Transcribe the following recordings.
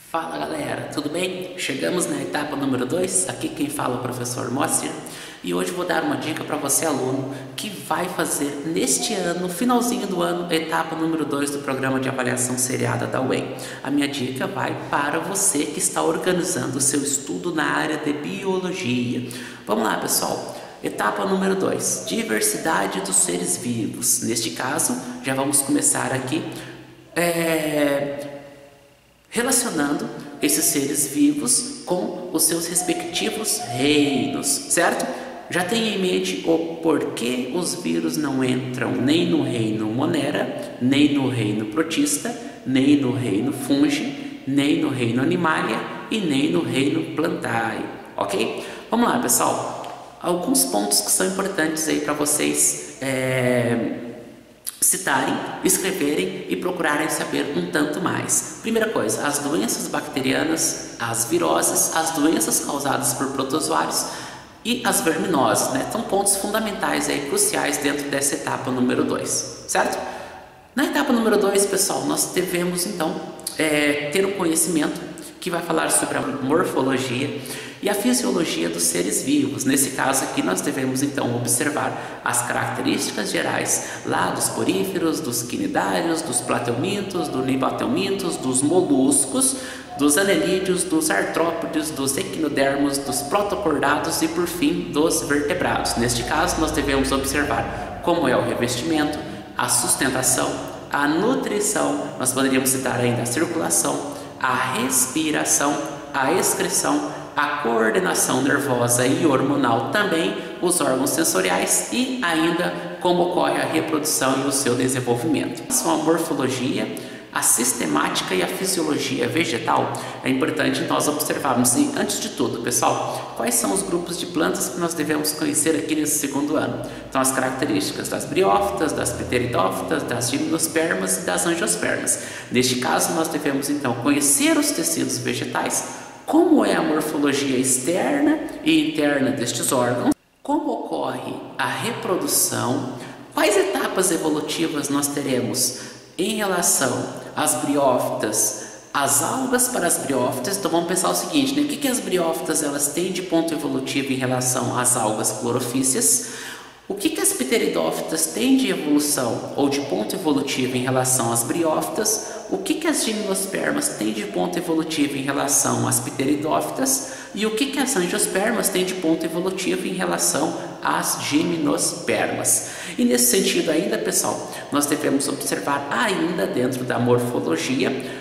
Fala galera, tudo bem? Chegamos na etapa número 2, aqui quem fala é o professor Moacir e hoje vou dar uma dica para você aluno que vai fazer neste ano, finalzinho do ano, etapa número 2 do programa de avaliação seriada da UEM. A minha dica vai para você que está organizando o seu estudo na área de biologia. Vamos lá pessoal, etapa número 2, diversidade dos seres vivos. Neste caso, já vamos começar aqui relacionando esses seres vivos com os seus respectivos reinos, certo? Já tenha em mente o porquê os vírus não entram nem no reino Monera, nem no reino Protista, nem no reino Fungi, nem no reino Animalia e nem no reino Plantae, ok? Vamos lá, pessoal. Alguns pontos que são importantes aí para vocês citarem, escreverem e procurarem saber um tanto mais. Primeira coisa, as doenças bacterianas, as viroses, as doenças causadas por protozoários e as verminoses, né? São pontos fundamentais aí, cruciais dentro dessa etapa número 2, certo? Na etapa número 2, pessoal, nós devemos então ter um conhecimento que vai falar sobre a morfologia e a fisiologia dos seres vivos. Nesse caso aqui nós devemos então observar as características gerais lá dos poríferos, dos quinidários, dos plateumintos, dos nimbatelmintos, dos moluscos, dos anelídeos, dos artrópodes, dos equinodermos, dos protocordados e por fim dos vertebrados. Neste caso nós devemos observar como é o revestimento, a sustentação, a nutrição, nós poderíamos citar ainda a circulação, a respiração, a excreção, a coordenação nervosa e hormonal também, os órgãos sensoriais e ainda como ocorre a reprodução e o seu desenvolvimento. São a morfologia, a sistemática e a fisiologia vegetal. É importante nós observarmos. E antes de tudo, pessoal, quais são os grupos de plantas que nós devemos conhecer aqui nesse segundo ano? Então, as características das briófitas, das pteridófitas, das gimnospermas e das angiospermas. Neste caso, nós devemos então conhecer os tecidos vegetais, como é a morfologia externa e interna destes órgãos, como ocorre a reprodução, quais etapas evolutivas nós teremos em relação às briófitas, as algas para as briófitas. Então vamos pensar o seguinte, né? O que as briófitas elas têm de ponto evolutivo em relação às algas clorofícias? O que as pteridófitas têm de evolução ou de ponto evolutivo em relação às briófitas? O que as gimnospermas têm de ponto evolutivo em relação às pteridófitas? E o que as angiospermas têm de ponto evolutivo em relação às gimnospermas? E nesse sentido ainda, pessoal, nós devemos observar ainda dentro da morfologia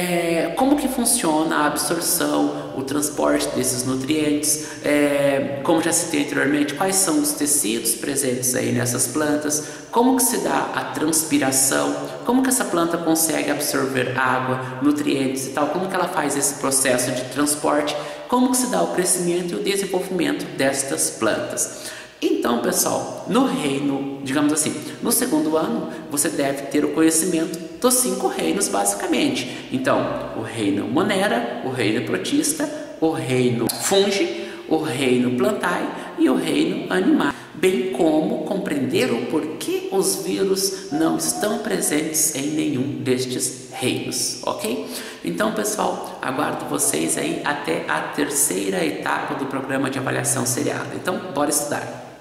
como que funciona a absorção, o transporte desses nutrientes, como já citei anteriormente, quais são os tecidos presentes aí nessas plantas, como que se dá a transpiração, como que essa planta consegue absorver água, nutrientes e tal, como que ela faz esse processo de transporte, como que se dá o crescimento e o desenvolvimento destas plantas. Então, pessoal, no reino, digamos assim, no segundo ano, você deve ter o conhecimento dos 5 reinos, basicamente. Então, o reino Monera, o reino Protista, o reino Fungi, o reino Plantae e o reino Animalia, bem como compreender o porquê os vírus não estão presentes em nenhum destes reinos, ok? Então, pessoal, aguardo vocês aí até a terceira etapa do programa de avaliação seriada. Então, bora estudar!